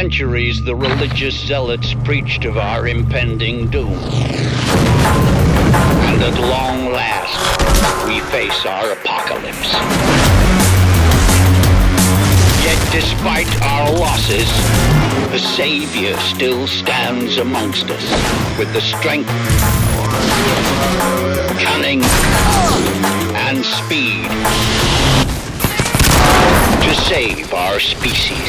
centuries, the religious zealots preached of our impending doom. And at long last, we face our apocalypse. Yet despite our losses, the Savior still stands amongst us with the strength, cunning, and speed to save our species.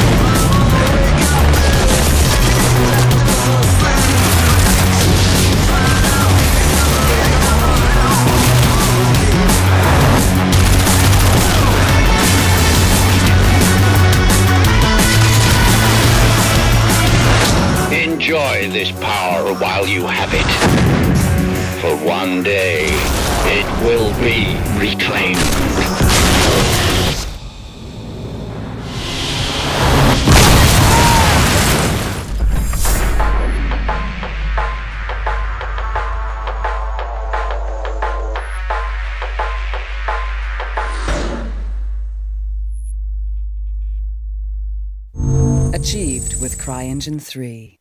Enjoy this power while you have it, for one day it will be reclaimed. Achieved with CryEngine 3.